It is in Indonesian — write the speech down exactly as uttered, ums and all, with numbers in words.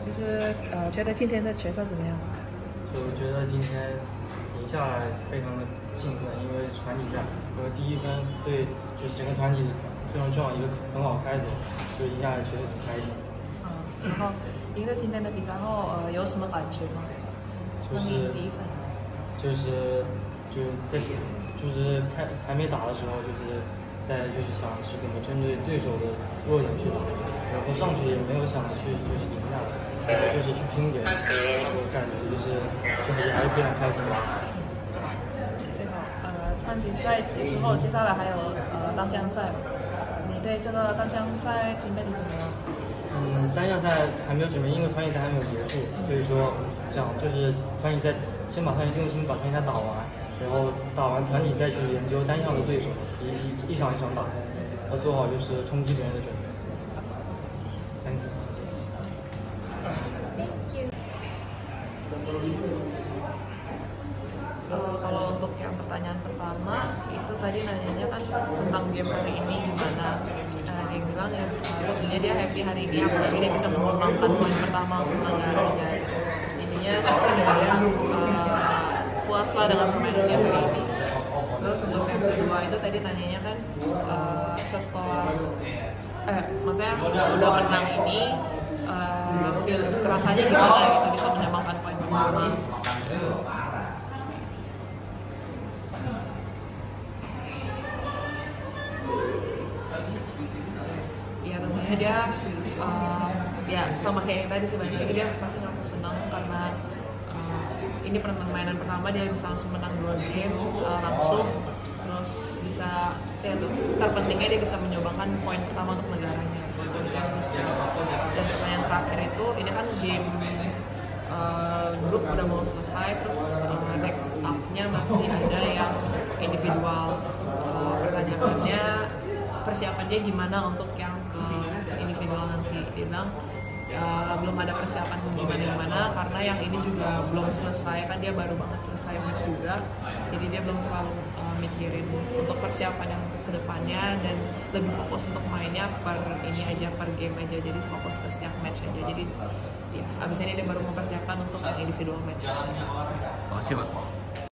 就是呃，觉得今天的决赛怎么样？ 就觉得今天赢下来非常的兴奋，因为团体战和第一分对就是整个团体非常重要一个很好开头，就赢下来觉得挺开心。 啊，然后赢了今天的比赛后，呃，有什么感觉吗？ 就是第一分， 就是就在就是开还没打的时候，就是在就是想是怎么针对对手的弱点去打，然后上去也没有想着去就是赢下来，就是去拼点，我感觉就是就还还是非常开心的。 最后，呃，团体赛结束后，接下来还有呃单项赛，你对这个单项赛准备的怎么样？ 嗯，单项赛还没有准备，因为团体赛还没有结束，所以说想就是团体赛先把团体用心把团体赛打完，然后打完团体再去研究单项的对手，一一一场一场打，要做好就是冲击别人的准备。 谢谢。 Thank you. Uh, kalau untuk yang pertanyaan pertama itu tadi nanyanya kan tentang game hari ini gimana, uh, dia bilang ya uh, tentunya dia happy hari ini apalagi dia bisa memenangkan poin pertama untuk negaranya. Intinya dia uh, puaslah dengan permainan dia hari ini. Terus untuk yang kedua itu tadi nanyanya kan uh, setelah eh maksudnya udah menang ini uh, feel kerasanya gimana gitu bisa menyamakan poin pertama. Ya tentunya dia uh, ya sama kayak yang tadi sih banyak dia pasti ngerasa senang karena uh, ini permainan pertama dia bisa langsung menang dua game uh, langsung, terus bisa ya tuh terpentingnya dia bisa menyumbangkan poin pertama untuk negaranya gitu. Dan pertanyaan terakhir itu ini kan game uh, grup udah mau selesai, terus uh, next up-nya masih ada yang individual. Uh, pertanyaannya persiapan dia gimana untuk yang ke individual nanti. Dia bilang uh, belum ada persiapan gimana-gimana karena yang ini juga belum selesai, kan dia baru banget selesai match juga, jadi dia belum terlalu uh, mikirin untuk persiapan yang kedepannya dan lebih fokus untuk mainnya per ini aja, per game aja, jadi fokus ke setiap match aja. Jadi ya abis ini dia baru mempersiapkan untuk yang individual match. Makasih Pak.